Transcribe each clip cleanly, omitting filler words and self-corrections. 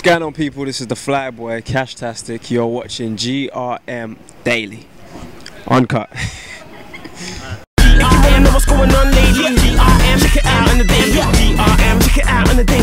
going on, people? This is the Flyboy, Cashtastic. You're watching GRM Daily. Uncut. GRM, know what's going on lately. GRM, check it out on the day. GRM, check it out on the day.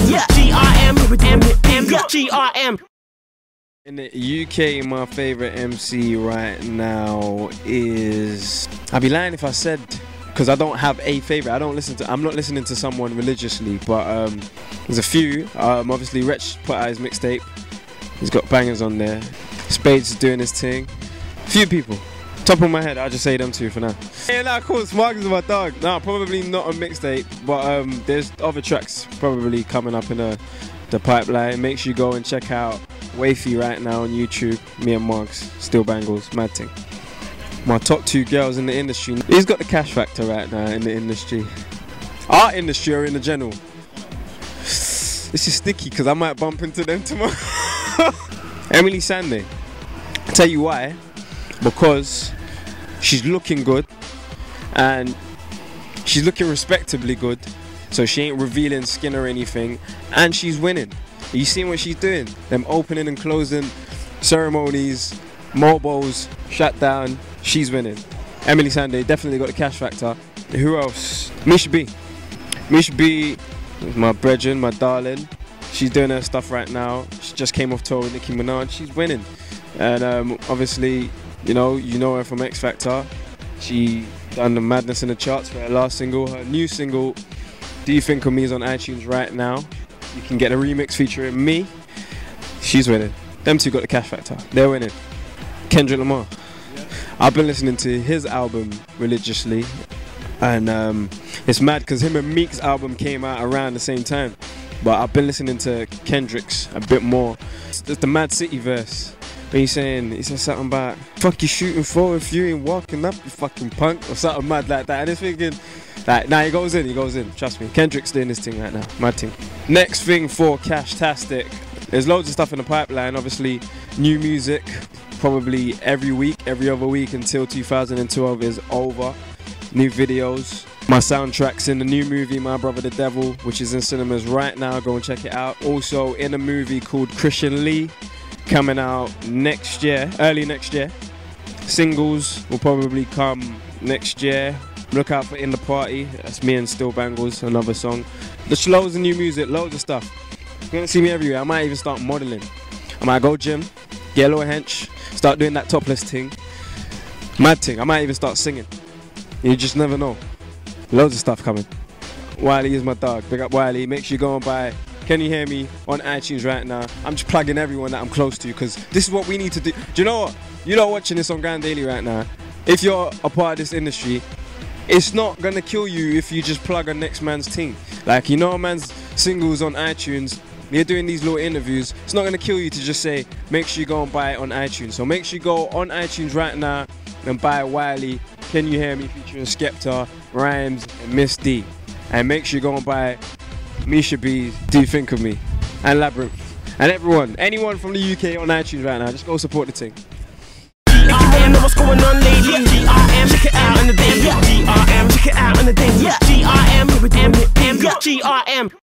GRM. In the UK, my favorite MC right now is... I'd be lying if I said, because I don't have a favorite. I'm not listening to someone religiously, but there's a few. Obviously, Wretch put out his mixtape. He's got bangers on there. Spades is doing his thing. Few people. Top of my head, I'll just say them two for now. Yeah, nah, of course, Mark is my dog. Nah, probably not a mixtape, but there's other tracks probably coming up in the pipeline. Make sure you go and check out Wafy right now on YouTube. Me and Marks, Still Bangles, mad thing. My top two girls in the industry. He's got the cash factor right now in the industry. Our industry or in the general. This is sticky because I might bump into them tomorrow. Emily Sandé. I'll tell you why. Because she's looking good and she's looking respectably good, so she ain't revealing skin or anything, and she's winning. You seen what she's doing? Them opening and closing ceremonies, mobiles, shutdown. She's winning. Emily Sandé definitely got the cash factor. Who else? Misha B. Misha B, my brethren, my darling. She's doing her stuff right now. She just came off tour with Nicki Minaj. She's winning, and obviously, you know her from X Factor. She done the madness in the charts for her last single. Her new single, Do You Think of Me, is on iTunes right now. You can get a remix featuring me. She's winning. Them two got the cash factor. They're winning. Kendrick Lamar. Yeah. I've been listening to his album religiously, and it's mad because him and Meek's album came out around the same time. But I've been listening to Kendrick's a bit more. It's the Mad City verse. He said something about, fuck you shooting for if you ain't walking up, you fucking punk, or something mad like that. And it's thinking, like, nah, he goes in, trust me. Kendrick's doing this thing right now, mad thing. Next thing for Cashtastic, there's loads of stuff in the pipeline. Obviously, new music, probably every week, every other week until 2012 is over. New videos. My soundtrack's in the new movie, My Brother the Devil, which is in cinemas right now. Go and check it out. Also in a movie called Christian Lee, coming out next year, early next year. Singles will probably come next year. Look out for In The Party, that's me and Still Bangles, another song. There's loads of new music, loads of stuff. You're gonna see me everywhere. I might even start modeling. I might go gym, get a little hench, start doing that topless thing. Mad thing, I might even start singing. You just never know. Loads of stuff coming. Wiley is my dog, big up Wiley. Make sure you go and buy Can You Hear Me on iTunes right now. I'm just plugging everyone that I'm close to because this is what we need to do. Do you know what? You're not watching this on Grand Daily right now. If you're a part of this industry, it's not gonna kill you if you just plug a next man's thing. Like, you know, a man's singles on iTunes, you're doing these little interviews. It's not gonna kill you to just say, make sure you go and buy it on iTunes. So make sure you go on iTunes right now and buy Wiley, Can You Hear Me featuring Skepta, Rhymes, and Miss D. And make sure you go and buy Misha B, Do You Think of Me, and Labyrinth, and anyone from the UK on iTunes right now, just go support the thing. GRM, know what's going on lately. GRM, check it out on the day. GRM, check it out on the day. GRM, GRM.